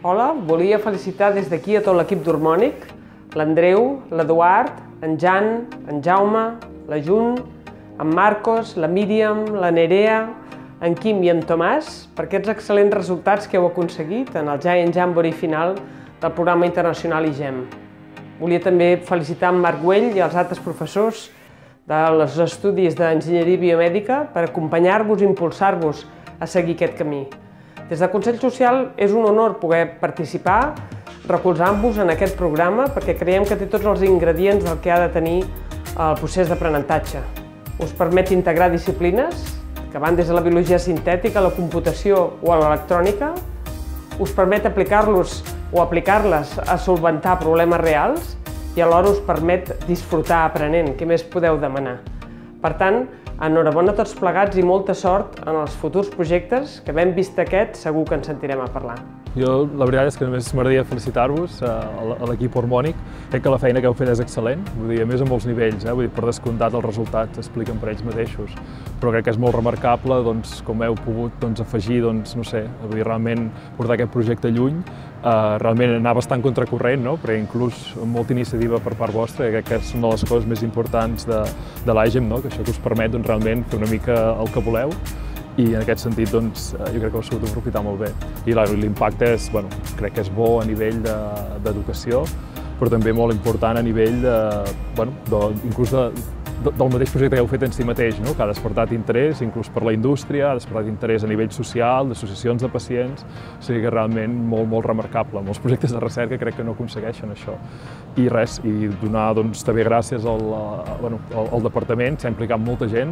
Hola, volia felicitar des d'aquí a tot l'equip d'Hormònic, l'Andreu, l'Eduard, en Jan, en Jaume, la Jun, en Marcos, la Míriam, la Nerea, en Quim i en Tomàs per aquests excel·lents resultats que heu aconseguit en el Giant Jamboree final del programa internacional IGEM. Volia també felicitar en Marc Güell i els altres professors dels estudis d'enginyeria biomèdica per acompanyar-vos i impulsar-vos a seguir aquest camí. Des del Consell Social és un honor poder participar recolzant-vos en aquest programa perquè creiem que té tots els ingredients del que ha de tenir el procés d'aprenentatge. Us permet integrar disciplines que van des de la biologia sintètica, a la computació o a l'electrònica, us permet aplicar-los o aplicar-les a solventar problemes reals i alhora us permet disfrutar aprenent. Què més podeu demanar? Per tant, enhorabona a tots plegats i molta sort en els futurs projectes, que ben vist aquest segur que ens sentirem a parlar. Jo la veritat és que només m'agradaria felicitar-vos a l'equip Hormònic. Crec que la feina que heu fet és excel·lent, vull dir, a més a molts nivells, vull dir, per descomptat els resultats s'expliquen per ells mateixos, però crec que és molt remarcable com heu pogut afegir, no sé, vull dir, realment portar aquest projecte lluny, realment anar bastant contracorrent, perquè inclús molta iniciativa per part vostra, crec que és una de les coses més importants de l'IGEM, que això que us permet realment fer una mica el que voleu. I en aquest sentit, jo crec que ho heu sabut aprofitar molt bé. I l'impacte crec que és bo a nivell d'educació, però també molt important a nivell inclús del mateix projecte que heu fet en si mateix, que ha despertat interès, inclús per la indústria, ha despertat interès a nivell social, d'associacions de pacients, o sigui que realment molt remarcable. Molts projectes de recerca crec que no aconsegueixen això. I res, i donar també gràcies al departament, s'ha implicat molta gent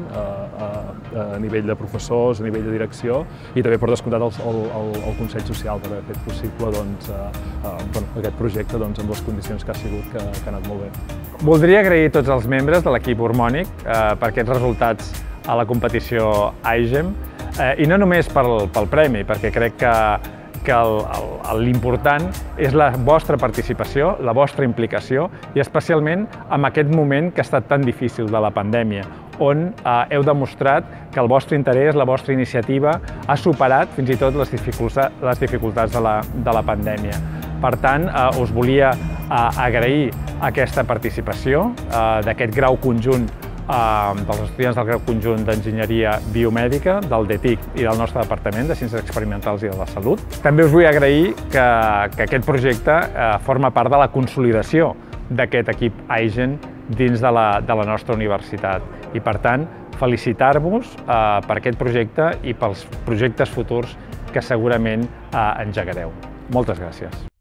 a nivell de professors, a nivell de direcció, i també per descomptat el Consell Social per haver fet possible aquest projecte amb les condicions que ha sigut, que ha anat molt bé. Voldria agrair a tots els membres de l'equip Hormònic per aquests resultats a la competició IGEM, i no només pel premi, perquè crec que l'important és la vostra participació, la vostra implicació, i especialment en aquest moment que ha estat tan difícil de la pandèmia, on heu demostrat que el vostre interès, la vostra iniciativa, ha superat fins i tot les dificultats de la pandèmia. Per tant, us volia agrair aquesta participació d'aquest grau conjunt dels estudiants del grau conjunt d'Enginyeria Biomèdica, del DETIC i del nostre Departament de Ciències Experimentals i de la Salut. També us vull agrair que aquest projecte forma part de la consolidació d'aquest equip IGEM dins de la nostra universitat. I, per tant, felicitar-vos per aquest projecte i pels projectes futurs que segurament engegareu. Moltes gràcies.